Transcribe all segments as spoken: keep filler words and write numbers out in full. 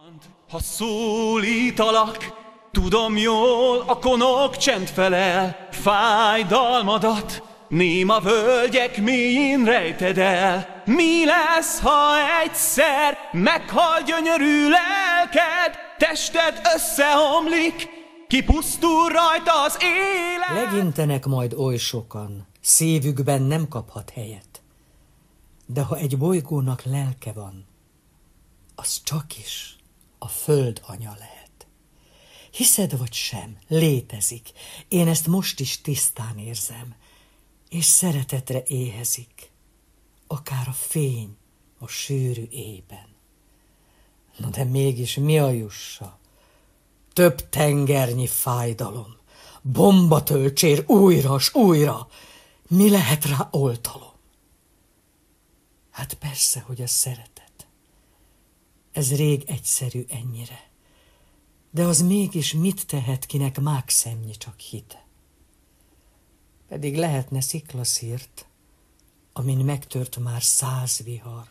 Ha szólítalak, tudom jól, a konok csend felel, fájdalmadat néma völgyek mélyén rejted el. Mi lesz, ha egyszer meghal gyönyörű lelked, tested összeomlik, kipusztul rajta az élet. Legyintenek majd oly sokan, szívükben nem kaphat helyet. De ha egy bolygónak lelke van, az csak is a Föld anya lehet. Hiszed vagy sem, létezik. Én ezt most is tisztán érzem, és szeretetre éhezik, akár a fény a sűrű éjben. Na de mégis mi a jussa? Több tengernyi fájdalom, bombatölcsér újra s újra. Mi lehet rá oltalom? Hát persze, hogy a szeretet. Ez rég egyszerű ennyire. De az mégis mit tehet, kinek mákszemnyi csak hite? Pedig lehetne sziklaszírt, amin megtört már száz vihar.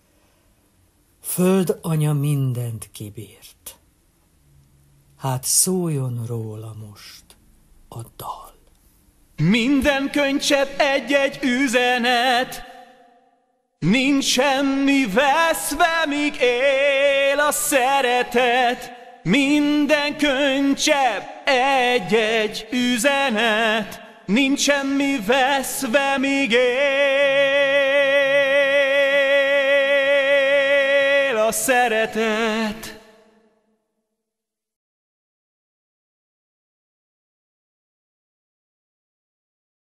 Föld anya mindent kibírt. Hát szóljon róla most a dal. Minden könycsepp egy-egy üzenet, nincs semmi veszve, míg él a szeretet. Minden könycsepp egy-egy üzenet, nincs semmi veszve, míg él a szeretet.